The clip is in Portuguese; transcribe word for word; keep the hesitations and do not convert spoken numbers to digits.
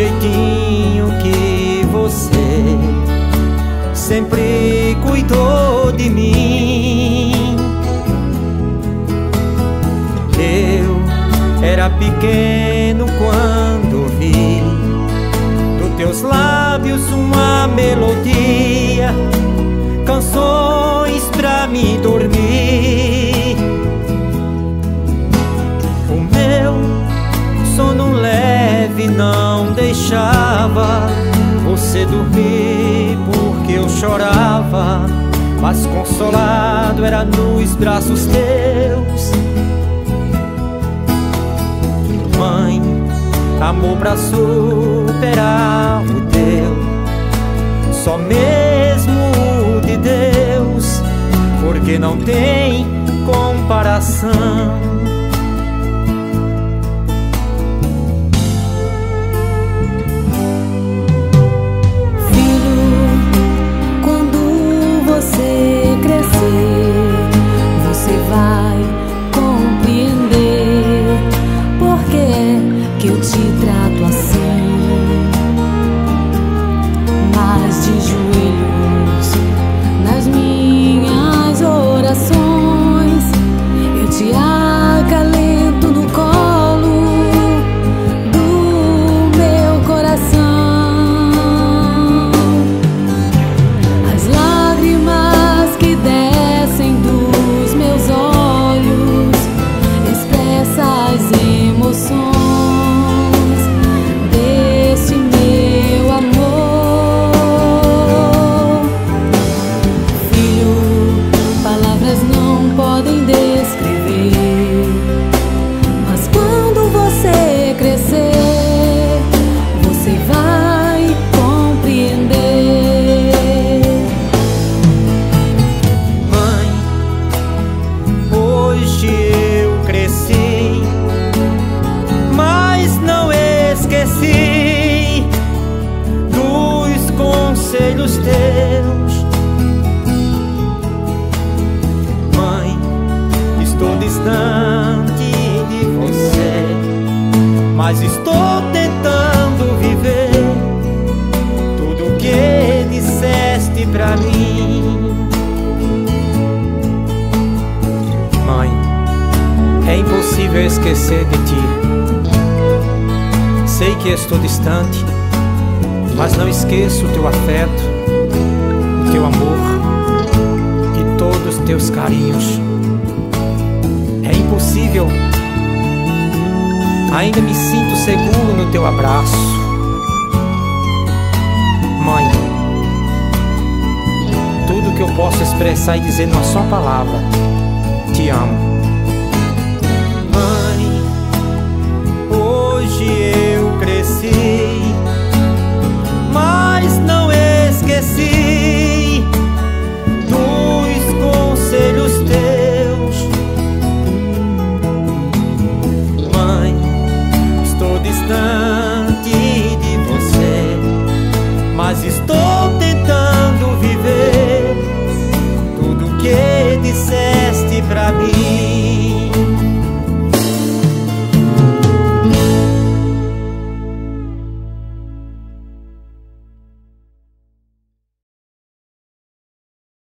jeitinho que você sempre cuidou de mim. Eu era pequeno quando vi dos teus lábios uma melodia, canções pra me dormir. O meu sono leve não deixava você dormir, porque eu chorava, mas consolado era nos braços teus. Mãe, amor pra superar o teu, só mesmo de Deus, porque não tem comparação. Que eu te trato assim, mas de joelhos nas minhas orações eu te acalento no colo do meu coração. As lágrimas que descem dos meus olhos expressam as emoções dos conselhos teus. Mãe, estou distante de você, mas estou tentando viver tudo que disseste pra mim. Mãe, é impossível esquecer de ti. Sei que estou distante, mas não esqueço o teu afeto, o teu amor e todos os teus carinhos. É impossível, ainda me sinto seguro no teu abraço. Mãe, tudo que eu posso expressar e dizer numa só palavra: te amo.